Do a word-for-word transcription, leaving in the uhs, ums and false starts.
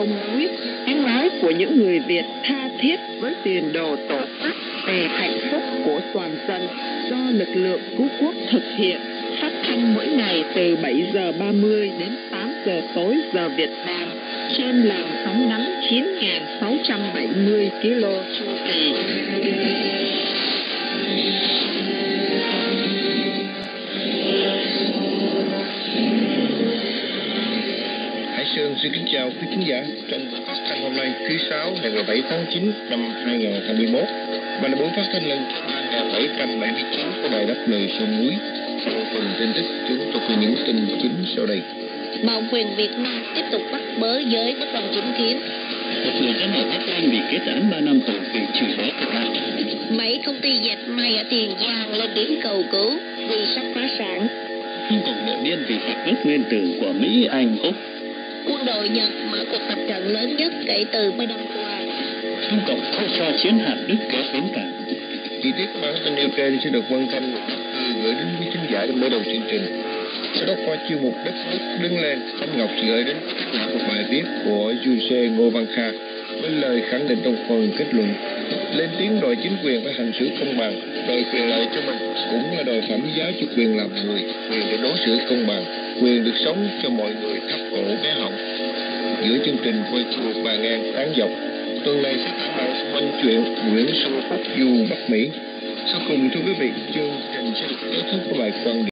sông núi, tiếng nói của những người Việt tha thiết với tiền đồ tổ quốc về hạnh phúc của toàn dân do lực lượng cứu quốc thực hiện, phát thanh mỗi ngày từ bảy giờ ba mươi đến tám giờ tối giờ Việt Nam trên làn sóng ngắn chín nghìn sáu trăm bảy mươi ki lô chu kỳ. Hải Sơn xin kính chào quý khán giả trong phát thanh hôm nay thứ sáu ngày mười bảy tháng chín năm hai nghìn không trăm hai mươi mốt và là buổi phát thanh lần thứ ba nghìn bảy trăm bảy mươi chín của đài đáp lời sông núi. Sau phần tin tức chúng tôi có những tin chính sau đây. Bảo quyền Việt Nam tiếp tục bắt bớ giới bất đồng chính kiến. Một người dân ở Thái Lan bị kết án ba năm tù vì chửi bới Việt Nam. Mấy công ty dệt may ở Tiền Giang lên tiếng cầu cứu vì sắp phá sản. Trung Cộng nổi điên vì hiệp ước nguyên tử của Mỹ, Anh, Úc. Quân đội Nhật mở cuộc tập trận lớn nhất kể từ mấy năm qua. Trung Cộng thâu cho chiến hạm Đức kéo bến cảng. Chi tiết bản tin nêu trên sẽ được quan tâm gửi đến quý khán giả trong mở đầu chương trình. Sau đó qua chuyên mục đất nước đứng lên, Thanh Ngọc sẽ gửi đến một bài viết của Giuse Ngô Văn Kha với lời khẳng định trong phần kết luận lên tiếng đòi chính quyền phải hành xử công bằng, đòi quyền lợi cho mình cũng là đòi phẩm giá cho quyền làm người, quyền để đối xử công bằng, quyền được sống cho mọi người thấp cổ bé họng. Giữa chương trình quay chùa Bà Ngang tán dọc, tuần này sẽ tản bài xung quanh chuyện Nguyễn Xuân Phúc du Bắc Mỹ. Sau cùng thưa quý vị, chương trình sẽ được kết thúc với bài quan điểm